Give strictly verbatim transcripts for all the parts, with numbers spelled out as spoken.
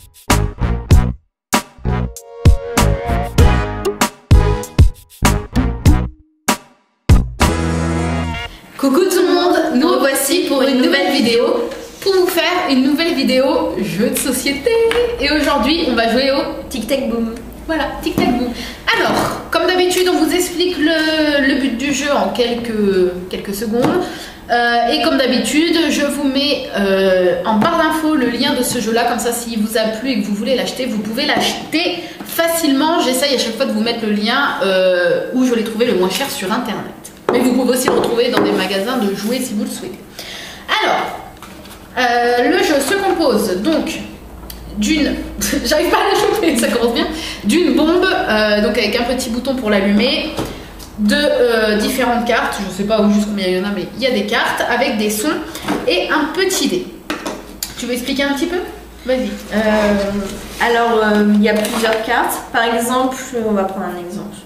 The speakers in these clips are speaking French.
Coucou tout le monde, nous revoici pour une nouvelle vidéo, pour vous faire une nouvelle vidéo jeu de société. Et aujourd'hui on va jouer au Tic Tac Boom. Voilà, Tic Tac Boom. Alors, comme d'habitude on vous explique le, le but du jeu en quelques, quelques secondes. Euh, et comme d'habitude je vous mets euh, en barre d'infos le lien de ce jeu là, comme ça s'il vous a plu et que vous voulez l'acheter, vous pouvez l'acheter facilement. J'essaye à chaque fois de vous mettre le lien euh, où je l'ai trouvé le moins cher sur internet. Mais vous pouvez aussi le retrouver dans des magasins de jouets si vous le souhaitez. Alors, euh, le jeu se compose donc d'une... J'arrive pas à la choper, ça commence bien. D'une bombe, euh, donc avec un petit bouton pour l'allumer, de euh, différentes cartes, je sais pas où juste combien il y en a, mais il y a des cartes avec des sons et un petit dé. Tu veux expliquer un petit peu? Vas-y. Euh, alors, euh, il y a plusieurs cartes. Par exemple, on va prendre un exemple.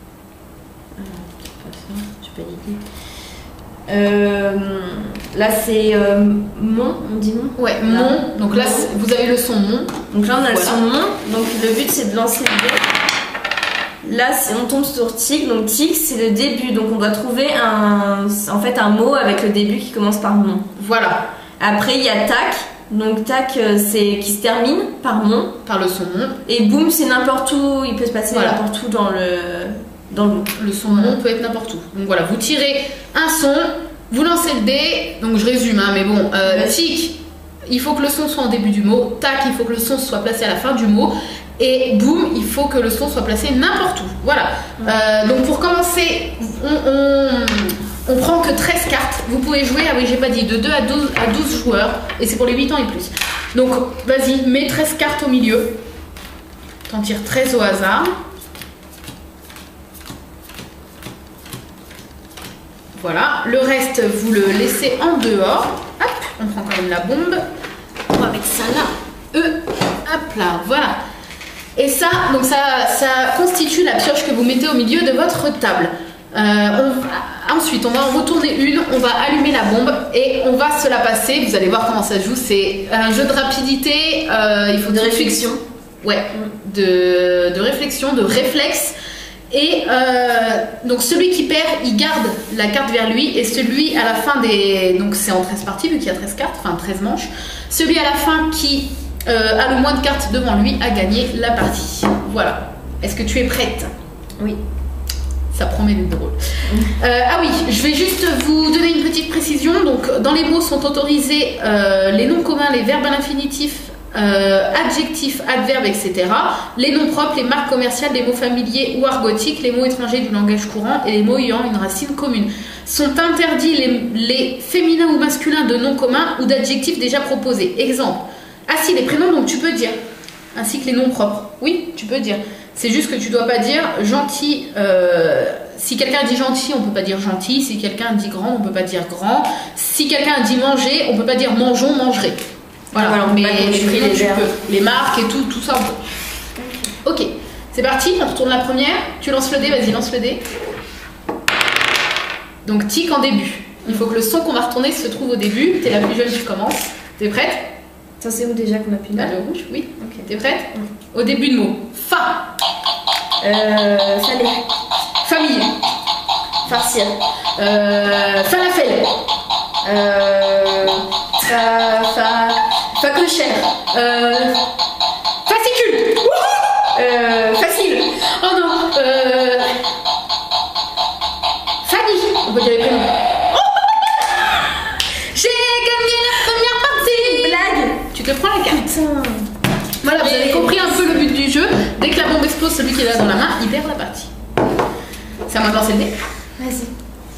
Euh, là c'est euh, mon, on dit mon. Ouais, mon. Donc là vous avez le son mon. Donc là on a voilà. le son mon. Donc le but c'est de lancer le dé. Là on tombe sur tic. Donc tic c'est le début. Donc on doit trouver un, en fait un mot avec le début qui commence par mon. Voilà. Après il y a tac. Donc tac c'est qui se termine par mon. Par le son mon. Et boum c'est n'importe où. Il peut se passer voilà. n'importe où dans le dans le le son voilà. mon peut être n'importe où. Donc voilà, vous tirez un son, vous lancez le dé. Donc je résume, hein, mais bon, euh, tic, il faut que le son soit en début du mot. Tac, il faut que le son soit placé à la fin du mot. Et boum, il faut que le son soit placé n'importe où. Voilà. Ouais. Euh, donc pour commencer, on, on, on prend que treize cartes. Vous pouvez jouer, ah oui, j'ai pas dit, de deux à douze, à douze joueurs. Et c'est pour les huit ans et plus. Donc vas-y, mets treize cartes au milieu. T'en tires treize au hasard. Voilà, le reste vous le laissez en dehors. Hop, on prend quand même la bombe. On va mettre ça là. E, hop là, voilà. Et ça, donc ça, ça constitue la pioche que vous mettez au milieu de votre table. Euh, on, ensuite, on va en retourner une, on va allumer la bombe et on va se la passer. Vous allez voir comment ça se joue. C'est un jeu de rapidité. Euh, il faut de réflexion. Ouais, de, de réflexion, de réflexe. Et euh, donc celui qui perd, il garde la carte vers lui. Et celui à la fin des... Donc c'est en treize parties vu qu'il y a treize cartes, enfin treize manches. Celui à la fin qui euh, a le moins de cartes devant lui a gagné la partie. Voilà. Est-ce que tu es prête? Oui. Ça promet d'être drôle. Mmh. Euh, ah oui, je vais juste vous donner une petite précision. Donc dans les mots sont autorisés euh, les noms communs, les verbes à l'infinitif, Euh, adjectifs, adverbes, et cetera. Les noms propres, les marques commerciales, les mots familiers ou argotiques, les mots étrangers du langage courant et les mots ayant une racine commune. Sont interdits les, les féminins ou masculins de noms communs ou d'adjectifs déjà proposés. Exemple. Ah si, les prénoms, donc tu peux dire. Ainsi que les noms propres. Oui, tu peux dire. C'est juste que tu dois pas dire gentil. Euh, si quelqu'un dit gentil, on peut pas dire gentil. Si quelqu'un dit grand, on peut pas dire grand. Si quelqu'un dit manger, on peut pas dire mangeons, mangerez. Voilà, voilà, mais les, les, les, les marques et tout, tout ça. Ok, c'est parti, on retourne la première. Tu lances le dé, vas-y, lance le dé. Donc tic en début. Il faut que le son qu'on va retourner se trouve au début. T'es la plus jeune, tu commences. T'es prête? Ça c'est où déjà qu'on appuie là? Le rouge, oui. Ok. T'es prête? mm. Au début de mot. Fa. Euh, salé. Famille. Farcir. Euh, falafel. Euh, fa, fa, facochère. Euh, fascicule. Euh, facile. Oh non. Euh, Fanny. On peut dire les prénoms. Oh, j'ai gagné la première partie. Blague. Tu te prends la carte. Putain. Voilà, vous avez compris un peu le but du jeu. Dès que la bombe explose, celui qui l'a dans la main, il perd la partie. C'est à moi de lancer le dé. Vas-y.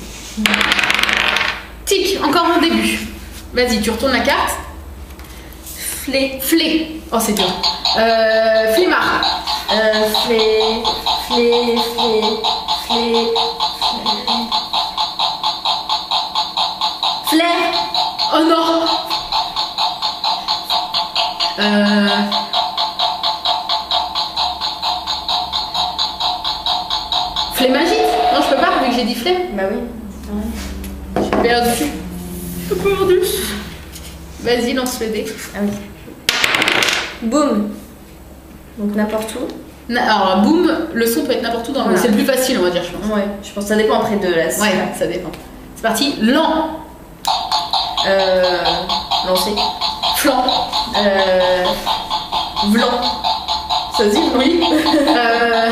Tic, encore en début. Vas-y, tu retournes la carte. Flé. Flé. Oh, c'est dur. Euh, flemmard. Euh, flé. Flé. Flé. Flé. Flair. Oh non. Euh... Flémagite. Non, je peux pas, vu que j'ai dit flemme. Bah oui. J'ai perdu. J'ai perdu. Vas-y, lance le dé. Ah oui. Boum. Donc n'importe où. Alors, boum, le son peut être n'importe où dans le Voilà. C'est le plus facile, on va dire, je pense. Ouais, je pense que ça dépend après de la. Ouais, ça dépend. C'est parti. Lent. Euh. Lancer. Flan. Euh. Vlan. Ça se dit? Oui. euh...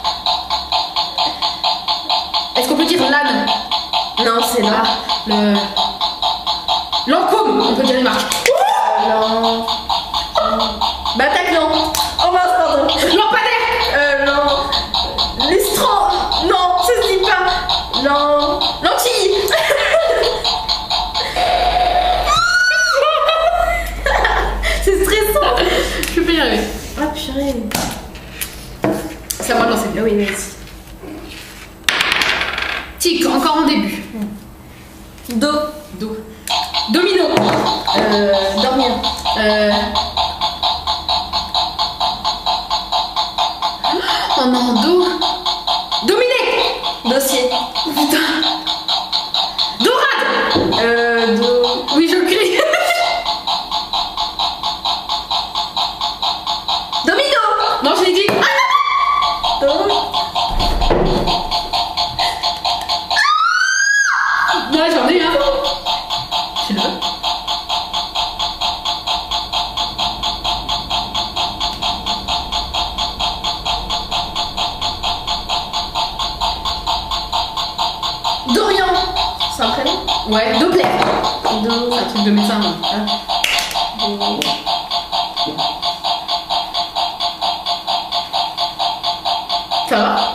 Est-ce qu'on peut dire l'âne? Non, c'est là. Le. Lancôme, on peut dire une marque. Non. Bataclan. Oh mince, pardon. Lampadaire. Euh, non. Lestran. Non, ça se dit pas. Non. Lentille. C'est stressant. Je peux y arriver. Ah purée. C'est à moi de lancer. Ah oui, vas-y. Tic, encore en début. Do. Do. Domino. Euh, dormir. Euh... Oh non, do. Dominer. Dossier. Putain. Dorade. Euh, do. Oui, je crie. Domino. Non, je l'ai dit. Do. Non, j'en ai un. Tu le veux? Dorian. C'est un prénom? Ouais, Doppler. Do. C'est un truc de médecin. moi. Do. Ça va?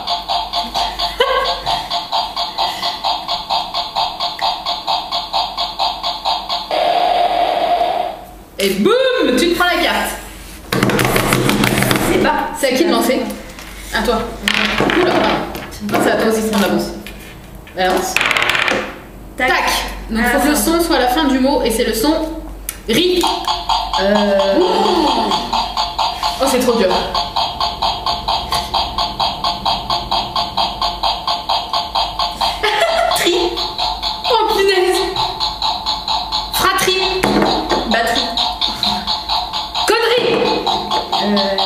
Et boum, tu te prends la carte. C'est pas. C'est à qui de lancer? À toi. Oula, pardon. Non, c'est à toi aussi de prendre l'avance. Balance. Tac. Tac. Donc Ah, faut que le ça. son soit à la fin du mot et c'est le son ri. Euh. Oh, c'est trop dur. Tri. Oh punaise. Fratrie. Batterie. Connerie. Euh.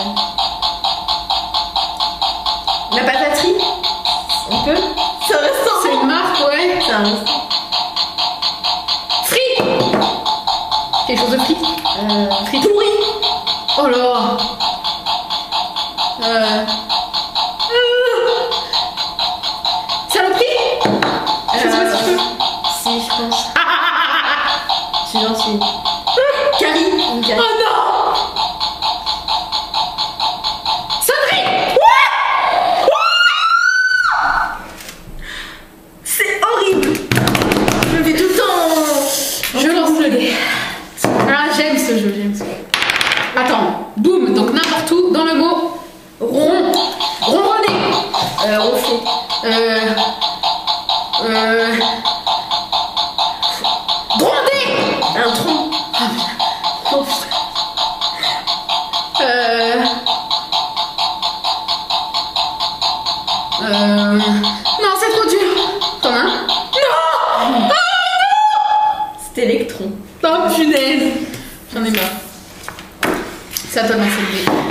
La pataterie. On peut. C'est un restaurant. C'est une marque, ouais. C'est un restaurant. Frit. Quelque chose de frit. Euh. Frit pourri. Oh là. Euh. Euh. Saloperie. Je sais pas si je peux. Si, je pense. Je suis gentille. Carrie. Une Oh Carrie. non. Sonnerie. C'est horrible. Je le fais tout le temps. Je lance le dé. Ah, j'aime ce jeu, j'aime ce jeu. Attends, boum, donc n'importe où dans le mot rond. Ronronner. Euh, ronfler. Euh. Euh. Gronder. Un tronc. Euh. Euh. Non, c'est trop dur. T'en as un? Non. C'est électron. Oh punaise. J'en ai marre. C'est à toi de lancer le dé.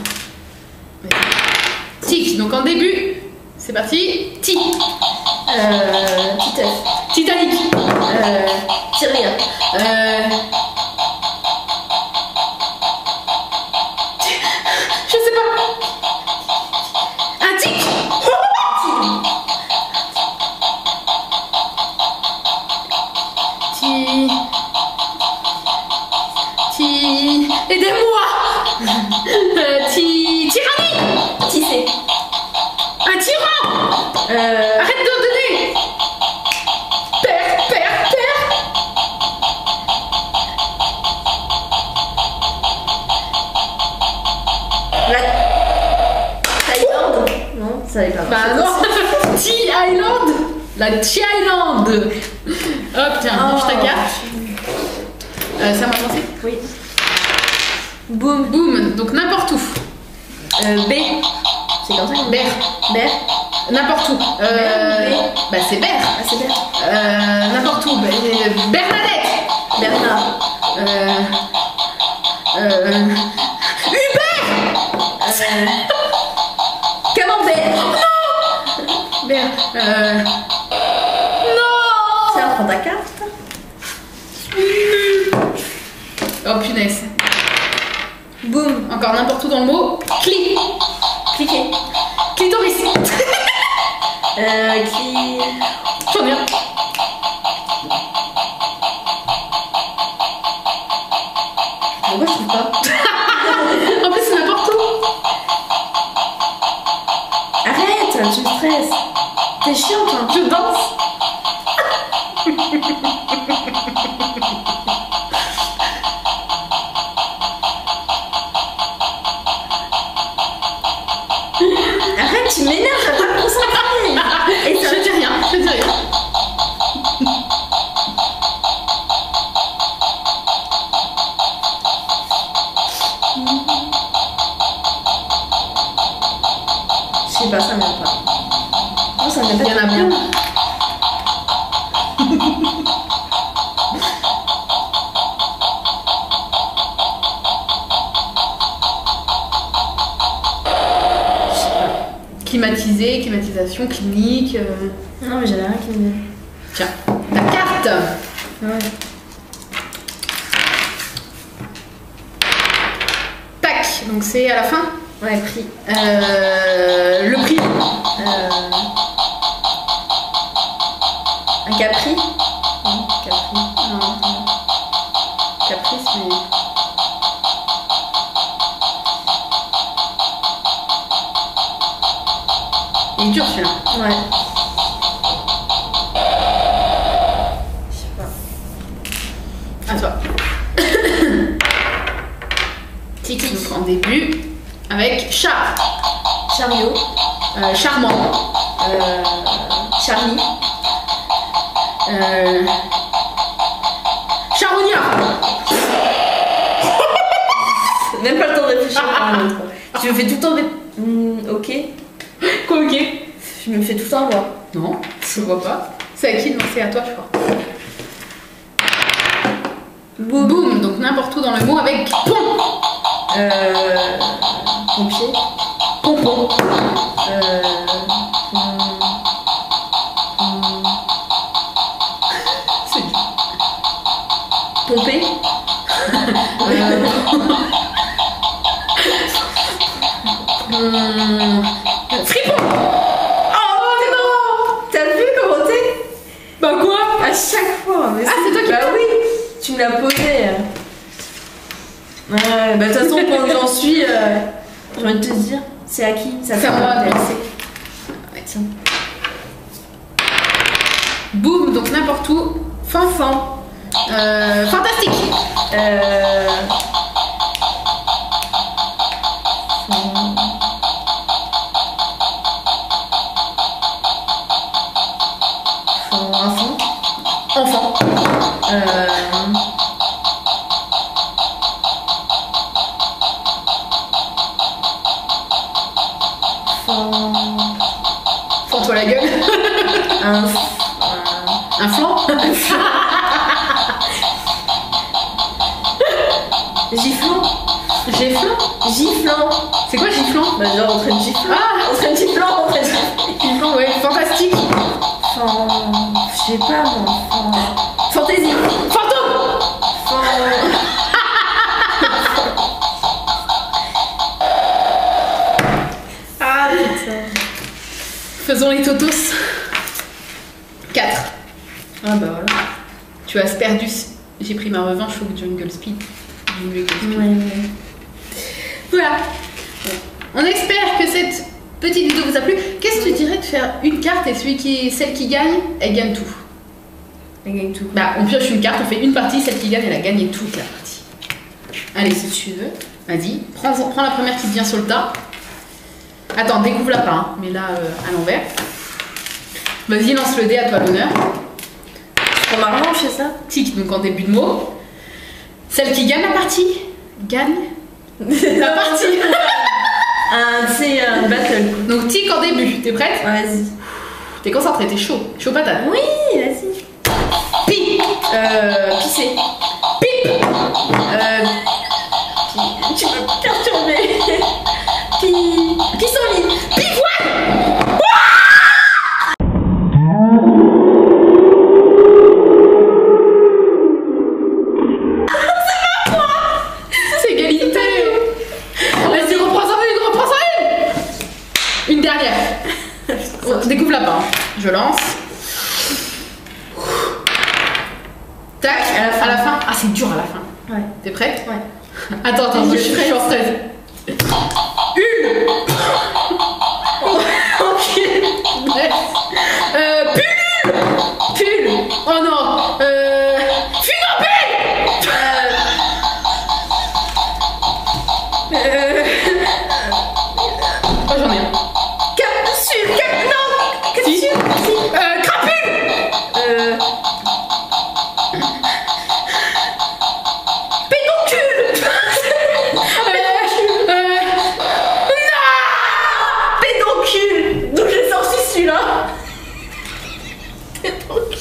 Tic, donc en début, c'est parti. Tic. Euh. Titeuf. Titanic. Euh. Tyria. Euh. Je sais pas. Un tic. Ti. Ti. Aidez-moi. Euh, Ti. Tyrannie. Tissé. Un tyran. Euh. Arrête de donner. Père, père, père. La. Thaïlande. Non, ça n'est pas. Bah non. Tea Island. La Tea Island. Hop, tiens, Oh. bouge ta carte. Euh, ça m'a pensé. Oui. Boum. Boum, donc n'importe où. Euh, B. C'est comme ça qu'on dit. Ber. Ber. N'importe où. Euh, Ber. bah c'est Ber. Ah, c'est Ber. Euh, n'importe où. Bah, euh, Bernadette. Bernard. Euh, euh, Camembert. Non. Merde. Euh... Non. Tiens, prends ta carte. Oh punaise. Boum. Encore n'importe où dans le mot. Clic. Cliquez. Clitoris. Euh, qui... J'en ai un. Pourquoi je trouve pas? En plus, c'est n'importe où. Arrête, tu me stresses. T'es chiant, toi. Je danse. Arrête, tu m'énerves, je vais pas me concentrer. Et ça... Je dis rien, je dis rien. Je sais pas, ça m'aime pas. Non, ça m'aime pas. Il y en a bien. Climatisé, climatisation, clinique. Euh... Non, mais j'avais rien qui me vient. Tiens, ta carte. Ouais. Tac, donc c'est à la fin. Ouais, prix. Euh, le prix. Euh... Un Capri. Non, Capri. Non. Caprice, mais. Il est dur celui-là. Ouais. Je sais pas. À toi. Tiki. Donc en début, avec char. Chariot. Euh, charmant. Euh... Charlie. Euh... Charognard. Même pas le temps de réfléchir à un autre. Tu me fais tout le temps des... Hmm, ok. Quoi, ok? Je me fais tout le temps voir. Non, je vois pas. C'est à qui? Non, c'est à toi, je crois. Boum. Boum, donc n'importe où dans le mot avec pont. Euh... Pompier. Pompon. Euh... hum, hum, C'est dur. Pompé. Euh... hum, Fripon. Oh non! T'as vu comment t'es? Bah quoi? À chaque fois. Mais Ah, c'est toi qui Bah parles. oui. Tu me l'as posé. Ouais, bah de toute façon, quand j'en suis, euh, j'ai envie de te dire, c'est à qui? Ça C'est à moi de de lancer. Ouais, tiens. Boum, donc n'importe où. Fanfan. Euh, fantastique. Euh... Enfant. Enfant. Euh... Fends-toi la gueule. Un... Un flanc. Giflant. Giflant. Giflant. C'est quoi giflant? Bah genre en train de gifler. Ah, En train de gifler, en train de gifler. giflant, ouais. Fantastique. Fan... Je sais pas moi. Fan... Fantaisie. Fantôme. Fan... Ah putain. Faisons les totos. quatre. Ah bah voilà. Tu as perdu. J'ai pris ma revanche au Jungle Speed. Jungle Speed. Ouais, ouais. Voilà. On espère que cette petite vidéo vous a plu. Qu'est-ce que tu dirais de faire une carte et celui qui, celle qui gagne, elle gagne tout? Elle gagne tout. Bah, on pioche une carte, on fait une partie, celle qui gagne, elle a gagné toute la partie. Allez, si tu veux, vas-y, prends, prends la première qui te vient sur le tas. Attends, découvre-la pas, hein, mais là, euh, à l'envers. Vas-y, lance le dé, à toi l'honneur. Pour ma revanche, c'est ça? Tic, donc en début de mot. Celle qui gagne la partie, gagne la partie. Un, c'est un battle. Donc tic en début, t'es prête? Vas-y. T'es concentré, t'es chaud, chaud patate. Oui, vas-y. Pi, Euh, pisser. pip, Euh, pi- tu peux me perturber. Pi... Pissenlit. Pivoine. C'est égalité. Vas-y, reprends-en une, reprends-en une. Une dernière. On découvre la barre. Je lance. Tac, à la fin. À la fin. Ah, c'est dur à la fin. Ouais. T'es prête? Ouais. Attends, attends, je, je suis en stress. Une. Ok. Bref. Euh, pull. Pull. Oh non. Euh, Funambule. Euh, euh, oh, j'en ai un. Capsule. Cap, non. Capsule. Si. Si. Euh, crapule. Euh. Pédoncule. euh, euh, non. Pédoncule. D'où j'ai sorti celui-là? Pédoncule.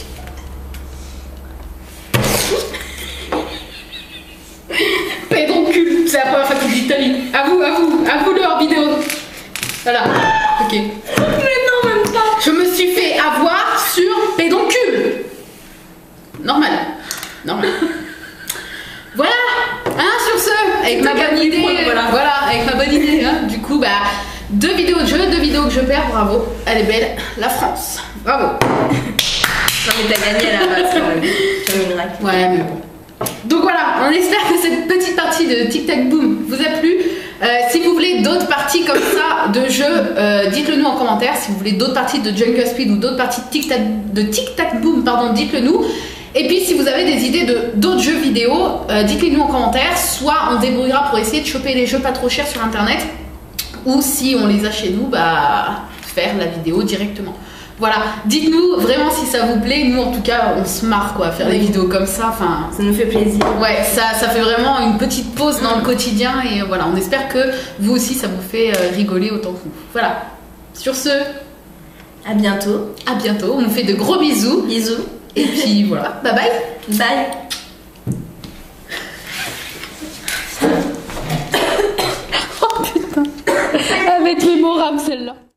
Pédoncule. C'est la première fois que je dis d'Italie. À vous, à vous, à vous le hors vidéo. Voilà. Ok. Mais non, même pas. Je me suis fait avoir sur pédoncule. Normal. Normal. Voilà. Hein, sur ce, avec ma bonne idée. Voilà. Voilà, avec ma bonne idée. Hein. Du coup, bah, deux vidéos de jeu, deux vidéos que je perds. Bravo. Elle est belle. La France. Bravo. Non, mais t'as gagné à la base quand même. Comme une raque. Ouais, mais bon. Donc voilà, on espère que cette petite partie de Tic Tac Boom vous a plu. Euh, si vous voulez d'autres parties comme ça de jeux, euh, dites-le nous en commentaire. Si vous voulez d'autres parties de Jungle Speed ou d'autres parties de Tic Tac, de Tic Tac Boom, pardon, dites-le nous. Et puis si vous avez des idées de d'autres jeux vidéo, euh, dites-les nous en commentaire. Soit on se débrouillera pour essayer de choper les jeux pas trop chers sur internet, ou si on les a chez nous, bah faire la vidéo directement. Voilà, dites-nous vraiment si ça vous plaît. Nous en tout cas on se marre quoi à faire des vidéos comme ça. Enfin, ça nous fait plaisir. Ouais, ça, ça fait vraiment une petite pause dans le quotidien. Et voilà, on espère que vous aussi ça vous fait rigoler autant que nous. Voilà, sur ce, à bientôt. À bientôt, on vous fait de gros bisous. Bisous. Et puis voilà, bye bye. Bye. Oh putain, elle va être mémorable celle-là.